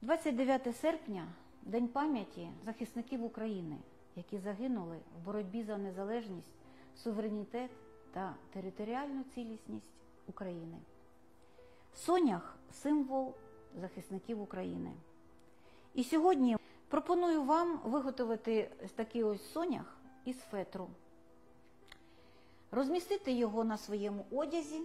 29 серпня – День пам'яті захисників України, які загинули в боротьбі за незалежність, суверенітет та територіальну цілісність України. Сонях – символ захисників України. І сьогодні пропоную вам виготовити такий ось сонях із фетру, розмістити його на своєму одязі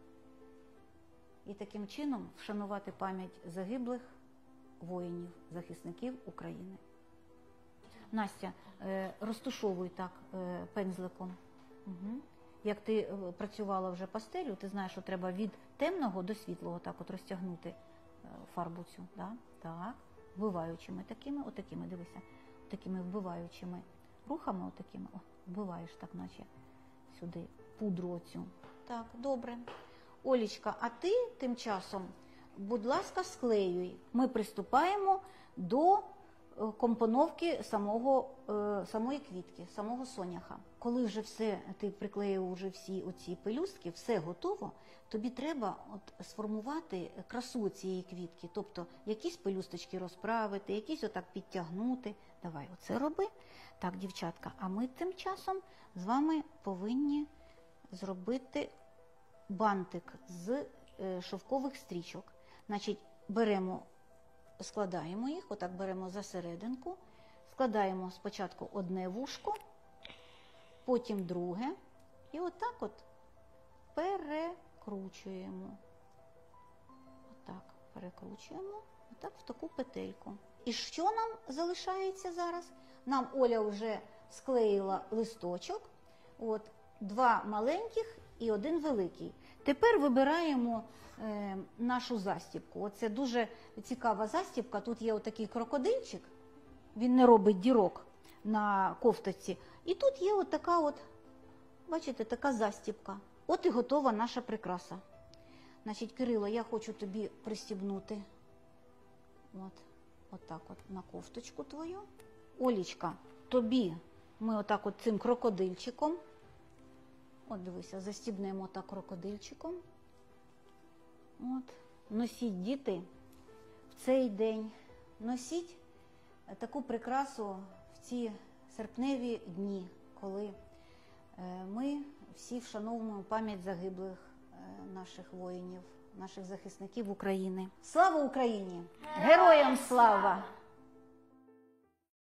і таким чином вшанувати пам'ять загиблих воїнів, захисників України. Настя, розтушовуй так пензликом. Угу. Як ти працювала вже пастелю, ти знаєш, що треба від темного до світлого так от розтягнути фарбу цю. Да? Так, вбиваючими такими, отакими, дивися, такими вбиваючими рухами, отакими, вбиваєш так, наче сюди пудру оцю. Так, добре. Олічка, а ти тим часом, будь ласка, склеюй. Ми приступаємо до компоновки самої квітки, самого соняха. Коли вже все, ти приклеїв вже всі оці пелюстки, все готово, тобі треба сформувати красу цієї квітки. Тобто якісь пелюсточки розправити, якісь отак підтягнути. Давай оце роби. Так, дівчатка, а ми тим часом з вами повинні зробити бантик з шовкових стрічок. Значить, складаємо їх, отак беремо за серединку, складаємо спочатку одне вушко, потім друге, і отак от перекручуємо. Отак перекручуємо, отак в таку петельку. І що нам залишається зараз? Нам Оля вже склеїла листочок, от, 2 маленьких і 1 великий. Тепер вибираємо нашу застібку. Оце дуже цікава застібка. Тут є отакий крокодильчик, він не робить дірок на кофточці. І тут є отака от, бачите, така застібка. От і готова наша прикраса. Значить, Кирило, я хочу тобі пристібнути отак от на кофточку твою. Олічка, тобі ми отак от цим крокодильчиком, от дивися, застібнемо так крокодильчиком. От. Носіть, діти, в цей день, носіть таку прикрасу в ці серпневі дні, коли ми всі вшановуємо пам'ять загиблих наших воїнів, наших захисників України. Слава Україні! Героям слава!